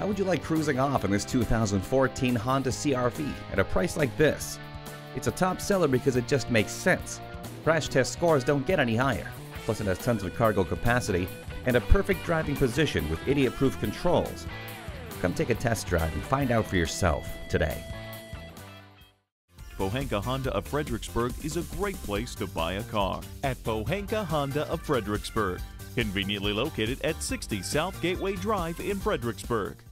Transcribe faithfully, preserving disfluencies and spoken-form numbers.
How would you like cruising off in this two thousand fourteen Honda C R V at a price like this? It's a top seller because it just makes sense. Crash test scores don't get any higher. Plus it has tons of cargo capacity and a perfect driving position with idiot-proof controls. Come take a test drive and find out for yourself today. Pohanka Honda of Fredericksburg is a great place to buy a car. At Pohanka Honda of Fredericksburg, conveniently located at sixty South Gateway Drive in Fredericksburg.